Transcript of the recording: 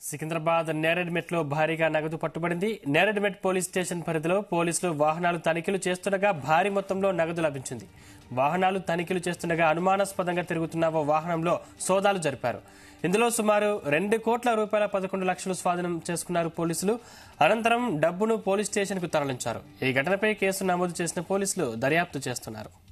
సికింద్రాబాద్ నేరెడ్మెట్ లో భారీగా నగదు పట్టుబడింది. నేరెడ్మెట్ పోలీస్ స్టేషన్ పరిధిలో పోలీసులు వాహనాలు తనిఖీలు చేస్తుండగా భారీ మొత్తంలో నగదు లభించింది. వాహనాలు తనిఖీలు చేస్తుండగా అనుమానాస్పదంగా తిరుగుతున్న ఓ వాహనంలో సోదాలు జరిపారు. ఇందులో సుమారు 2 కోట్ల రూపాయల 11 లక్షలు స్వాధీనం చేసుకున్నారు పోలీసులు. అనంతరం డబ్బును పోలీస్ స్టేషన్ కు తరలించారు. ఈ ఘటనపై కేసు నమోదు చేసిన పోలీసులు దర్యాప్తు చేస్తున్నారు.